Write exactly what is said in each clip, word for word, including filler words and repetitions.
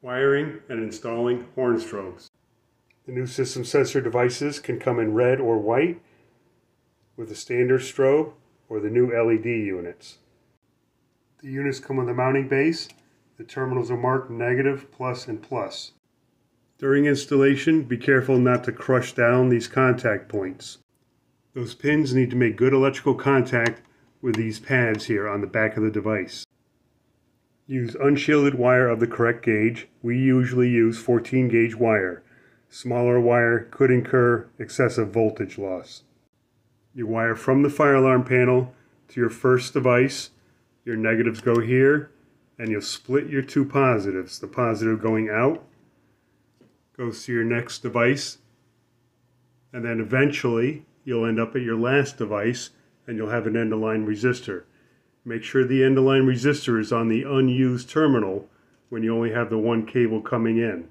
Wiring and installing horn strobes. The new system sensor devices can come in red or white with a standard strobe or the new L E D units. The units come with a mounting base. The terminals are marked negative, plus, and plus. During installation, be careful not to crush down these contact points. Those pins need to make good electrical contact with these pads here on the back of the device. Use unshielded wire of the correct gauge. We usually use fourteen gauge wire. Smaller wire could incur excessive voltage loss. You wire from the fire alarm panel to your first device. Your negatives go here, and you'll split your two positives. The positive going out goes to your next device, and then eventually you'll end up at your last device and you'll have an end-of-line resistor. Make sure the end-of-line resistor is on the unused terminal when you only have the one cable coming in.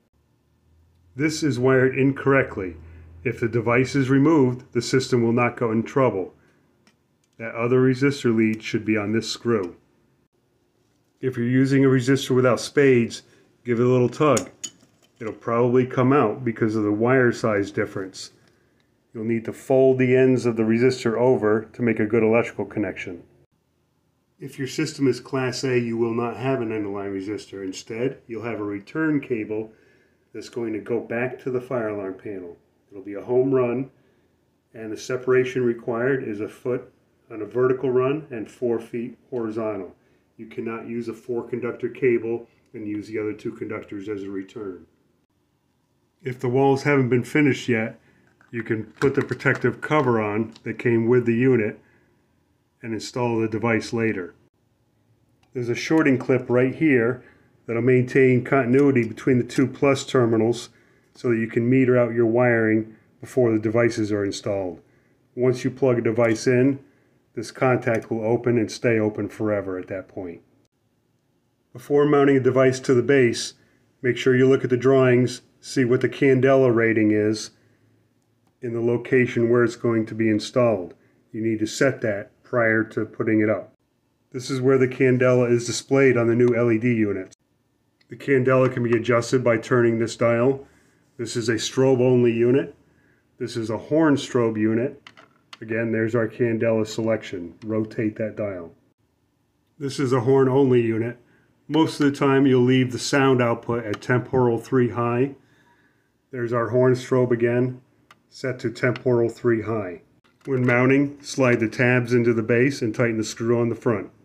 This is wired incorrectly. If the device is removed, the system will not go in trouble. That other resistor lead should be on this screw. If you're using a resistor without spades, give it a little tug. It'll probably come out because of the wire size difference. You'll need to fold the ends of the resistor over to make a good electrical connection. If your system is Class A, you will not have an end-of-line resistor. Instead, you'll have a return cable that's going to go back to the fire alarm panel. It'll be a home run, and the separation required is a foot on a vertical run and four feet horizontal. You cannot use a four conductor cable and use the other two conductors as a return. If the walls haven't been finished yet, you can put the protective cover on that came with the unit and install the device later. There's a shorting clip right here that'll maintain continuity between the two plus terminals so that you can meter out your wiring before the devices are installed. Once you plug a device in, this contact will open and stay open forever at that point. Before mounting a device to the base, make sure you look at the drawings, see what the candela rating is in the location where it's going to be installed. You need to set that prior to putting it up. This is where the candela is displayed on the new L E D units. The candela can be adjusted by turning this dial. This is a strobe only unit. This is a horn strobe unit. Again, there's our candela selection. Rotate that dial. This is a horn only unit. Most of the time you'll leave the sound output at temporal three high. There's our horn strobe again, set to temporal three high. When mounting, slide the tabs into the base and tighten the screw on the front.